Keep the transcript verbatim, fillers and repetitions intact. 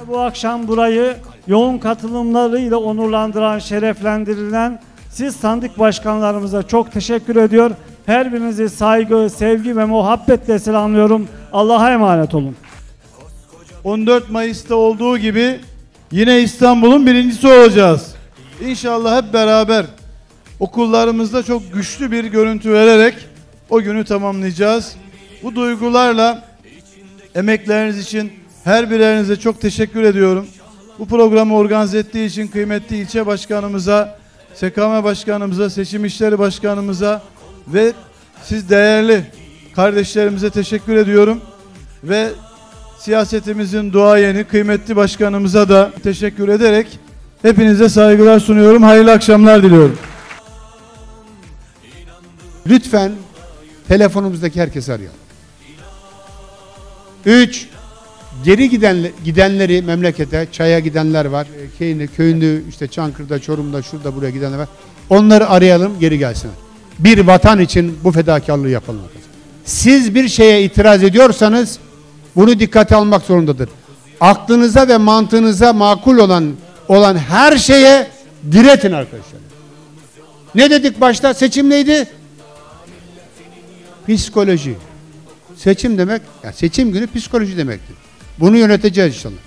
Bu akşam burayı yoğun katılımlarıyla onurlandıran, şereflendirilen siz sandık başkanlarımıza çok teşekkür ediyor. Her birinizi saygı, sevgi ve muhabbetle selamlıyorum. Allah'a emanet olun. on dört Mayıs'ta olduğu gibi yine İstanbul'un birincisi olacağız. İnşallah hep beraber okullarımızda çok güçlü bir görüntü vererek o günü tamamlayacağız. Bu duygularla emekleriniz için her birerinize çok teşekkür ediyorum. Bu programı organize ettiği için kıymetli ilçe başkanımıza, S K M başkanımıza, seçim işleri başkanımıza ve siz değerli kardeşlerimize teşekkür ediyorum. Ve siyasetimizin duayeni kıymetli başkanımıza da teşekkür ederek hepinize saygılar sunuyorum. Hayırlı akşamlar diliyorum. Lütfen telefonumuzdaki herkesi arayalım. Üç, geri giden, gidenleri memlekete, çaya gidenler var. Köyünde, köyünde işte Çankırı'da, Çorum'da, şurada buraya gidenler var. Onları arayalım, geri gelsinler. Bir vatan için bu fedakarlığı yapalım. Siz bir şeye itiraz ediyorsanız bunu dikkate almak zorundadır. Aklınıza ve mantığınıza makul olan olan her şeye diretin arkadaşlar. Ne dedik başta? Seçim neydi? Psikoloji. Seçim demek, yani seçim günü psikoloji demektir. Bunu yöneteceğiz inşallah.